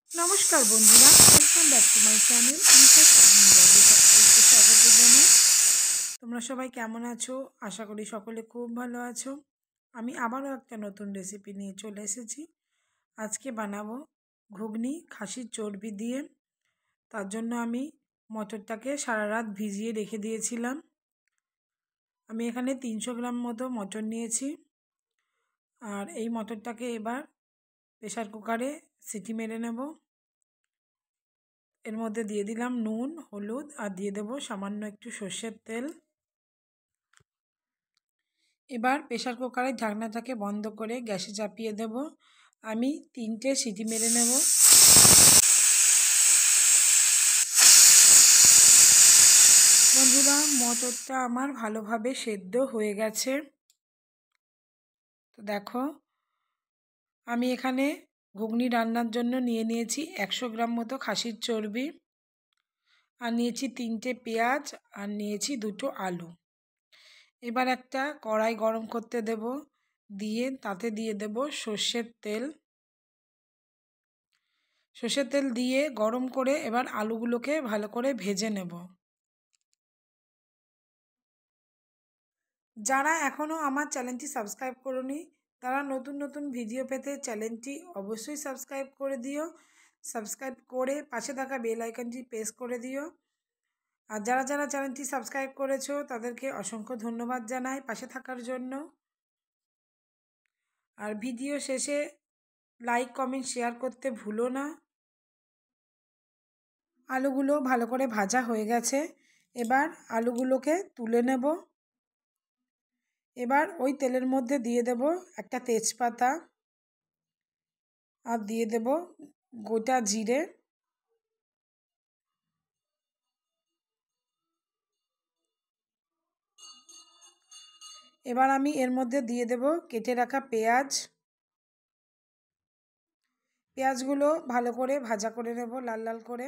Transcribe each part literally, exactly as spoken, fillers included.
নমস্কার বন্ধুরা, welcome back to my channel in fact ব্লগে সকলকে স্বাগত জানাই। তোমরা সবাই কেমন আছো? আশা করি সকলে খুব ভালো আছো। আমি আবারও একটা নতুন রেসিপি নিয়ে চলে এসেছি। আজকে বানাবো ঘুগনি খাসির চর্বি দিয়ে। তার জন্য আমি মটরটাকে সারা রাত ভিজিয়ে রেখে দিয়েছিলাম। আমি এখানে তিনশো গ্রাম মতো মটর নিয়েছি। আর এই মটরটাকে এবার প্রেসার কুকারে সিটি মেরে নেব। এর মধ্যে দিয়ে দিলাম নুন, হলুদ আর দিয়ে দেবো সামান্য একটু সর্ষের তেল। এবার প্রেসার কুকারের ঢাকনাটাকে বন্ধ করে গ্যাসে চাপিয়ে দেব। আমি তিনটে সিটি মেরে নেব। বন্ধুরা, মটরটা আমার ভালোভাবে সেদ্ধ হয়ে গেছে। তো দেখো, আমি এখানে ঘুগনি রান্নার জন্য নিয়ে নিয়েছি একশো গ্রাম মতো খাসির চর্বি, আর নিয়েছি তিনটে পেঁয়াজ, আর নিয়েছি দুটো আলু। এবার একটা কড়াই গরম করতে দেব, দিয়ে তাতে দিয়ে দেব সর্ষের তেল। সর্ষের তেল দিয়ে গরম করে এবার আলুগুলোকে ভালো করে ভেজে নেব। যারা এখনও আমার চ্যানেলটি সাবস্ক্রাইব করোনি, তারা নতুন নতুন ভিডিও পেতে চ্যানেলটি অবশ্যই সাবস্ক্রাইব করে দিও। সাবস্ক্রাইব করে পাশে থাকা বেল আইকনটি প্রেস করে দিও। আর যারা যারা চ্যানেলটি সাবস্ক্রাইব করেছো তাদেরকে অসংখ্য ধন্যবাদ জানাই পাশে থাকার জন্য। আর ভিডিও শেষে লাইক, কমেন্ট, শেয়ার করতে ভুলো না। আলুগুলো ভালো করে ভাজা হয়ে গেছে। এবার আলুগুলোকে তুলে নেব। এবার ওই তেলের মধ্যে দিয়ে দেব একটা তেজপাতা, আর দিয়ে দেব গোটা জিরে। এবার আমি এর মধ্যে দিয়ে দেব কেটে রাখা পেঁয়াজ। পেঁয়াজগুলো ভালো করে ভাজা করে নেব, লাল লাল করে।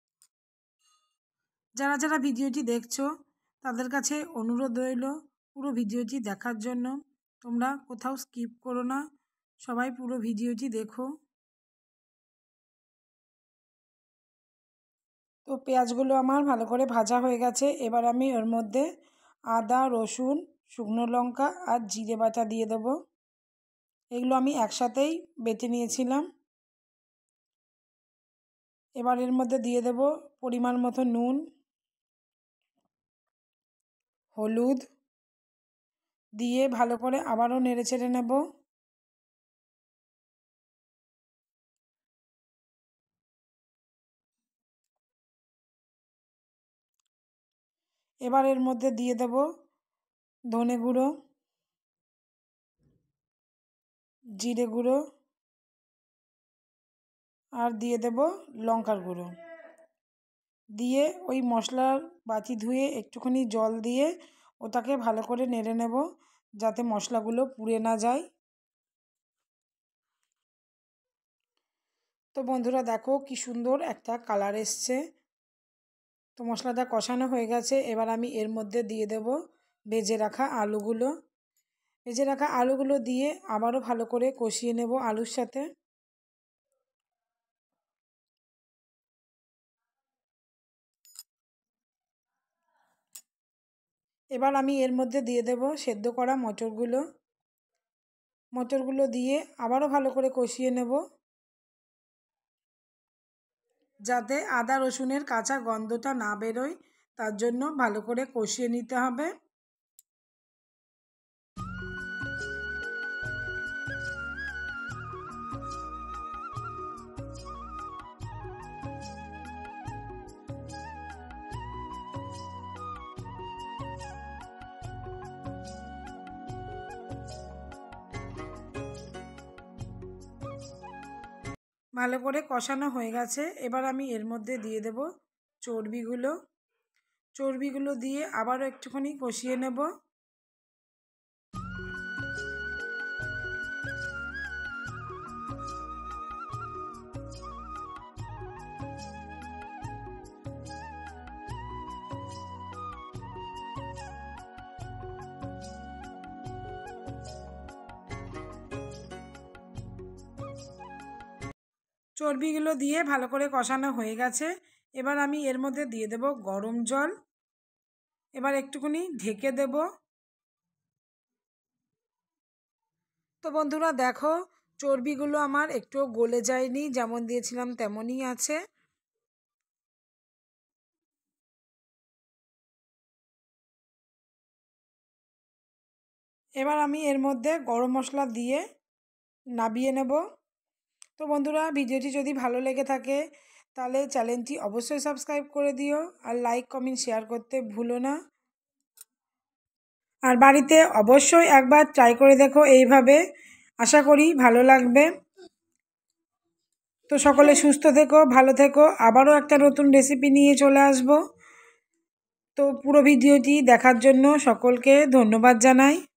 যারা যারা ভিডিওটি দেখছো তাদের কাছে অনুরোধ রইল পুরো ভিডিওটি দেখার জন্য। তোমরা কোথাও স্কিপ করো না, সবাই পুরো ভিডিওটি দেখো। তো পেঁয়াজগুলো আমার ভালো করে ভাজা হয়ে গেছে। এবার আমি ওর মধ্যে আদা, রসুন, শুকনো লঙ্কা আর জিরে বাটা দিয়ে দেবো। এগুলো আমি একসাথেই বেটে নিয়েছিলাম। এবার এর মধ্যে দিয়ে দেব পরিমাণ মতো নুন, হলুদ দিয়ে ভালো করে আবারও নেড়ে চেড়ে নেব। এবার এর মধ্যে দিয়ে দেব ধনে গুঁড়ো, জিরে গুঁড়ো আর দিয়ে দেব লঙ্কার গুঁড়ো। দিয়ে ওই মশলার বাটি ধুয়ে একটুখানি জল দিয়ে ওটাকে ভালো করে নেড়ে নেব, যাতে মশলাগুলো পুড়ে না যায়। তো বন্ধুরা দেখো কি সুন্দর একটা কালার এসছে। তো মশলাটা কষানো হয়ে গেছে। এবার আমি এর মধ্যে দিয়ে দেব ভেজে রাখা আলুগুলো। ভেজে রাখা আলুগুলো দিয়ে আবারও ভালো করে কষিয়ে নেব আলুর সাথে। এবার আমি এর মধ্যে দিয়ে দেব সেদ্ধ করা মটরগুলো। মটরগুলো দিয়ে আবারও ভালো করে কষিয়ে নেব, যাতে আদা রসুনের কাঁচা গন্ধটা না বেরোয়। তার জন্য ভালো করে কষিয়ে নিতে হবে। ভালো করে কষানো হয়ে গেছে। এবার আমি এর মধ্যে দিয়ে দেব চর্বিগুলো। চর্বিগুলো দিয়ে আবারও একটুখানি কষিয়ে নেব। চর্বিগুলো দিয়ে ভালো করে কষানো হয়ে গেছে। এবার আমি এর মধ্যে দিয়ে দেব গরম জল। এবার একটুখানি ঢেকে দেব। তো বন্ধুরা দেখো, চর্বিগুলো আমার একটুও গলে যায়নি, যেমন দিয়েছিলাম তেমনই আছে। এবার আমি এর মধ্যে গরম মশলা দিয়ে নামিয়ে নেব। তো বন্ধুরা, ভিডিওটি যদি ভালো লেগে থাকে তাহলে চ্যানেলটি অবশ্যই সাবস্ক্রাইব করে দিও, আর লাইক কমেন্ট শেয়ার করতে ভুলো না। আর বাড়িতে অবশ্যই একবার ট্রাই করে দেখো এইভাবে, আশা করি ভালো লাগবে। তো সকলে সুস্থ থেকো, ভালো থেকো, আবারও একটা নতুন রেসিপি নিয়ে চলে আসব। তো পুরো ভিডিওটি দেখার জন্য সকলকে ধন্যবাদ জানাই।